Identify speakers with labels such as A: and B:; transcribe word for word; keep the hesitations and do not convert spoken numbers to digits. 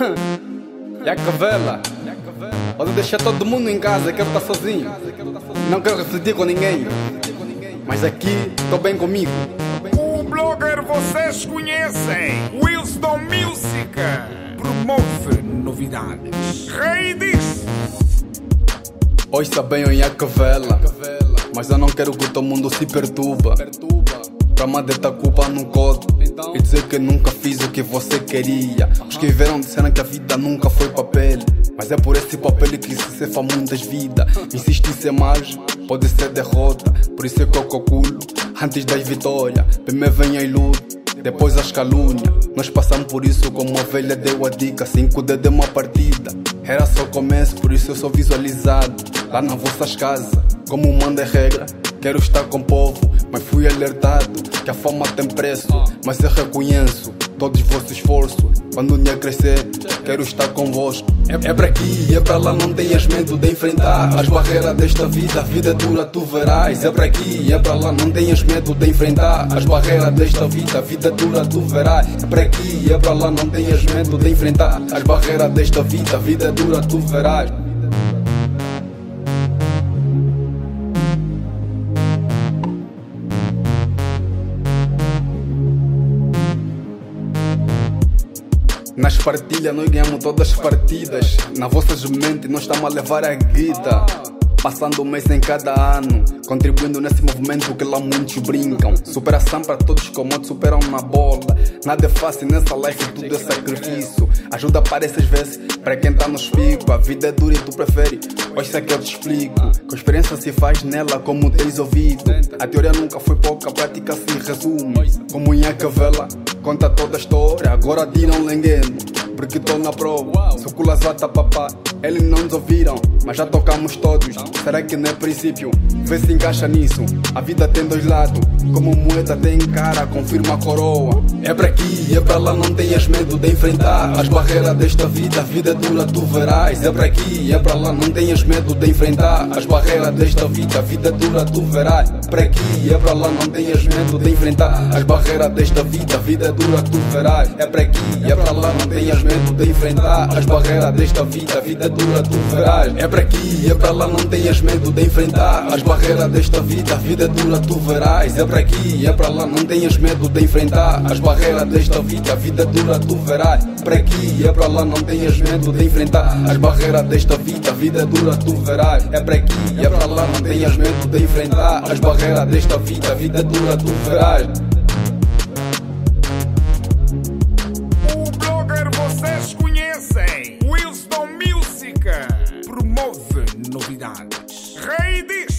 A: E a cavela? Pode deixar todo mundo em casa, quero estar sozinho. Não quero refletir com ninguém. Mas aqui, estou bem comigo.
B: O blogger vocês conhecem, Wilson Music, promove novidades. Rei diz:
A: Ouça bem o Iacavela, mas eu não quero que todo mundo se perturba pra me detar culpa no código e dizer que nunca fiz o que você queria. Os que viveram disseram que a vida nunca foi papel, mas é por esse papel que se cefa muitas vidas. Insistir em ser mais, pode ser derrota. Por isso é que eu calculo antes das vitórias. Primeiro vem a ilusão, depois as calúnias. Nós passamos por isso como a velha deu a dica. Cinco dedos é uma partida, era só o começo, por isso eu sou visualizado lá nas vossas casas. Como manda a regra, quero estar com o povo, mas fui alertado que a fama tem preço. Mas eu reconheço todo o vosso esforço. Quando o dia crescer, quero estar convosco. É, é para aqui, é para lá, não tenhas medo de enfrentar as barreiras desta vida. A vida é dura, tu verás. É para aqui, é para lá, não tenhas medo de enfrentar as barreiras desta vida. A vida é dura, tu verás. É para aqui, é para lá, não tenhas medo de enfrentar as barreiras desta vida. A vida é dura, tu verás. Nas partilhas nós ganhamos todas as partidas. Na vossa mente nós estamos a levar a guita. Passando um mês em cada ano, contribuindo nesse movimento que lá muitos brincam. Superação para todos como outros superam na bola. Nada é fácil nessa life, tudo é sacrifício. Ajuda aparece às vezes para quem tá nos picos. A vida é dura e tu prefere, hoje isso é que eu te explico. Com experiência se faz nela como tens ouvido. A teoria nunca foi pouca, a prática se resume. Como em Iacavela, conta toda a história. Agora tiram lengueno, porque tô na prova. Se o culazata papá, eles não nos ouviram, mas já tocamos todos. Será que não é princípio? Vê se encaixa nisso. A vida tem dois lados, como moeda tem cara, confirma a coroa. É para aqui, é para lá, não tenhas medo de enfrentar as barreiras desta vida. A vida é dura, tu verás. É para aqui, é para lá, não tenhas medo de enfrentar as barreiras desta vida. A vida é dura, tu verás. É para aqui, é para lá, não tenhas medo de enfrentar as barreiras desta vida. A vida é dura, tu verás. É para aqui, é para lá, não tenhas medo de enfrentar as barreiras desta vida. A vida é dura, tu verás. É para aqui, é para lá, não tenhas medo de enfrentar as barreiras desta vida. A vida é dura, tu verás. É para aqui, é para lá, não tenhas medo de enfrentar as barreiras desta vida. A vida é dura, tu verás. Para aqui, é para lá, não tenhas medo de enfrentar as barreiras desta vida. A vida é dura, tu verás. É para aqui, é para lá, não tenhas medo de enfrentar as barreiras desta vida. A vida é dura, tu verás.
B: o blogger vocês conhecem, Wilson Music, promove novidades. Rei diz: